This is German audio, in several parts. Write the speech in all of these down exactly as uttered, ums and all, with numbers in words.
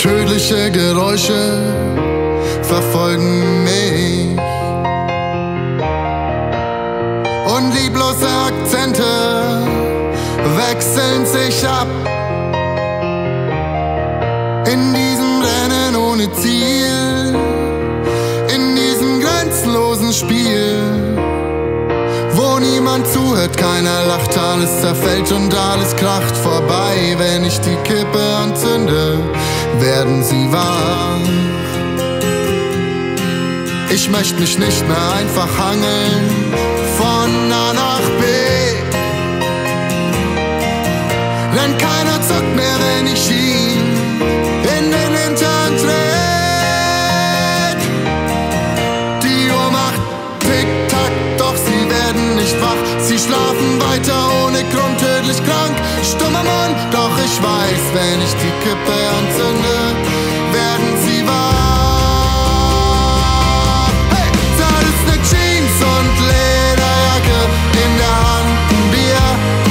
Tödliche Geräusche verfolgen mich und lieblose Akzente wechseln sich ab in diesem Rennen ohne Ziel, in diesem grenzenlosen Spiel, wo niemand zuhört, keiner lacht, alles zerfällt und alles kracht vorbei. Wenn ich die Kippe anzünde, werden sie wahr. Ich möchte mich nicht mehr einfach hangeln von A nach B, denn keiner zuckt mehr, wenn ich ihn in den Hintern trete. Die Uhr macht Tick-Tack, doch sie werden nicht wach. Sie schlafen weiter ohne Grund, tödlich krank, stummer Mund. Doch ich weiß, wenn ich die Kippe anzünde, werden sie wach. Hey, da ist ne Jeans und Lederjacke, in der Hand ein Bier,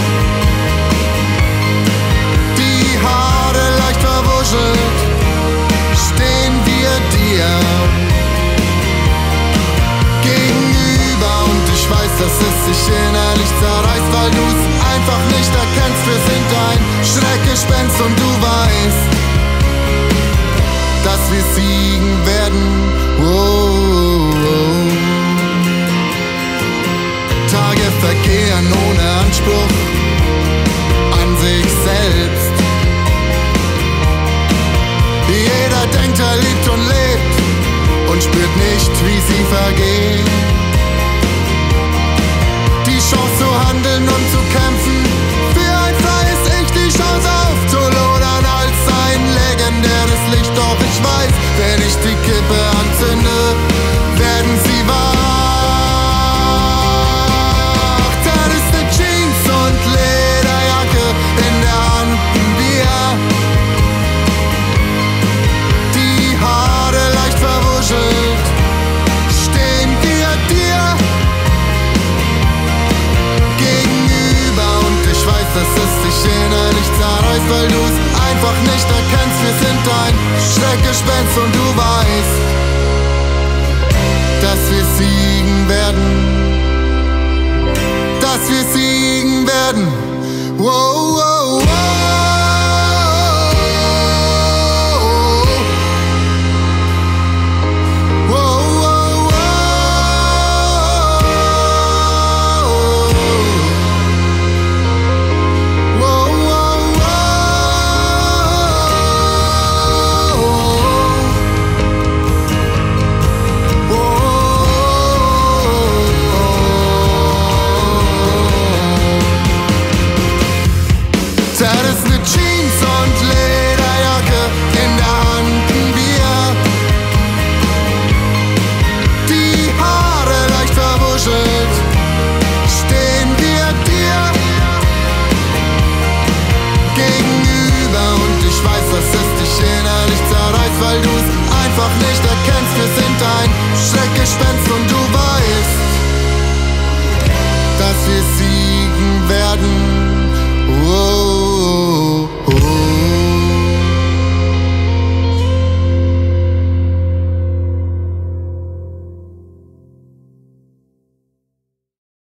die Haare leicht verwuschelt, stehen wir dir gegenüber und ich weiß, dass es sich innerlich zerreißt, weil du's einfach nicht erkennst. Wir sind ein Schreckgespenst und du weißt, dass wir siegen werden. Wow. Tage vergehen ohne Anspruch an sich selbst. Jeder denkt, er liebt und lebt und spürt nicht, wie sie vergehen. Die Chance zu handeln und zu kämpfen, für ein freies Ich, die Chance aufzulodern als ein legendäres Licht. Doch ich weiß, wenn ich die Kippe anzünde, werden sie wach. Dann ist ne Jeans und Lederjacke, in der Hand ein Bier, die Haare leicht verwuschelt, stehen wir dir gegenüber und ich weiß, dass es dich innerlich zerreißt, weil du's einfach nicht erkennst. Wir sind ein Schreckgespenst und du weißt, dass wir siegen werden, dass wir siegen werden. Wow, wow, wow. That is